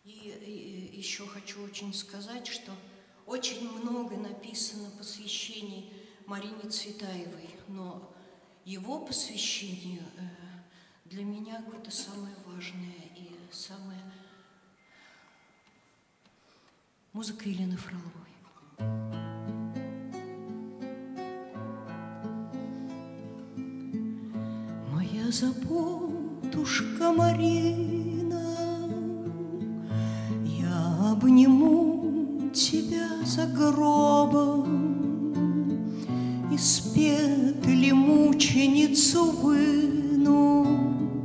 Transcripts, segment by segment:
И еще хочу очень сказать, что очень много написано посвящений Марине Цветаевой, но его посвящение для меня какое-то самое важное и самое... Музыка Елены Фроловой. Моя заботушка Марина, я обниму тебя за гробом, из петли мученицу выну,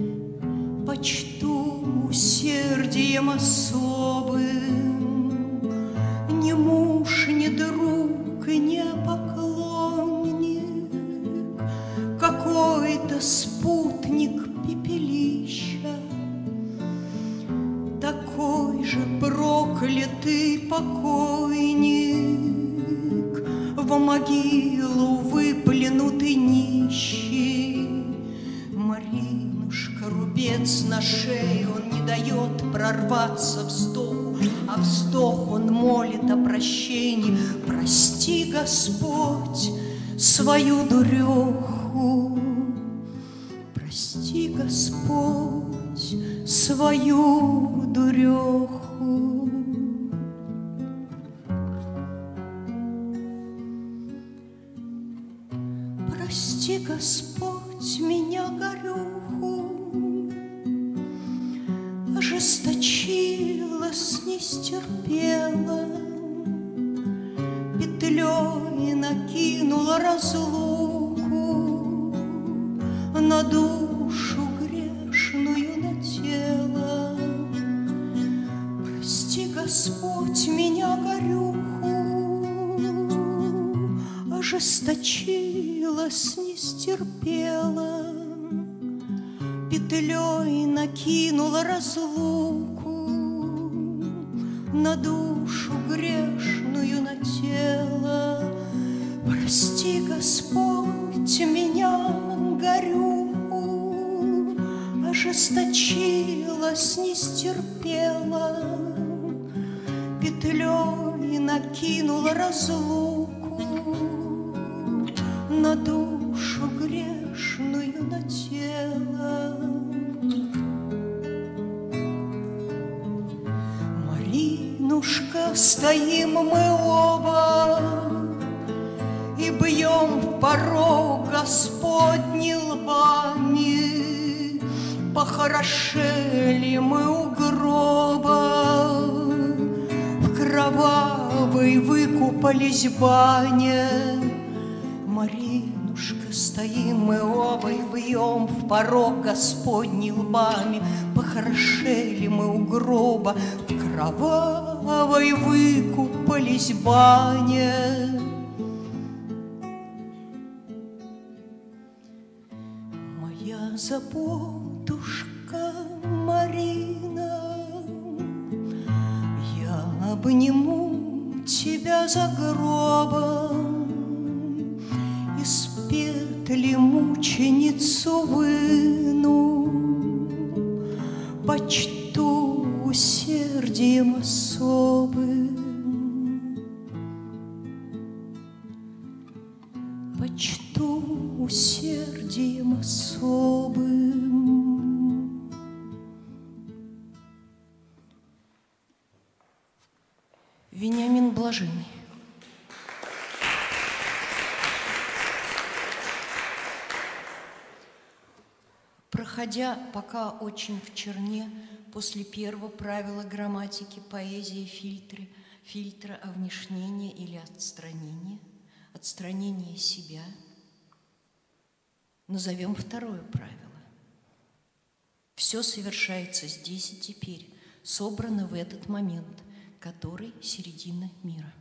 почту усердием особым. Ни муж, ни друг, ни поклонник, какой-то спутник пепелища, такой же проклятый покойник, в могилу выплюнутый нищий. Маринушка, рубец на шее, он не дает прорваться вздоху, а вздох он молит о прощении. Прости, Господь, свою дуреху, прости, Господь, свою дуреху. Прости, Господь, меня горюху, ожесточилась, не стерпела, петлей накинула разлуку на душу грешную, на тело. Прости, Господь, меня горюху, ожесточилась, не стерпела, петлей накинула разлуку на душу грешную, на тело. Прости, Господь, меня горюху, ожесточилась, не стерпела, петлей накинула разлуку на душу грешную, на тело. Маринушка, стоим мы оба и бьем в порог Господний лбами. Похорошели мы у гроба, в кровавой выкупались бане. Маринушка, стоим мы оба и бьем в порог Господний лбами. Похорошели мы у гроба, в кровавой выкупались бане. Моя заботушка Марина, я обниму тебя за гробом, из петли мученицу выну, почту усердием особым, почту усердием особым. Вениамин Блаженный. Проходя пока очень в черне после первого правила грамматики поэзии фильтра о внешнении или отстранение себя, назовем второе правило. Все совершается здесь и теперь, собрано в этот момент, который середина мира.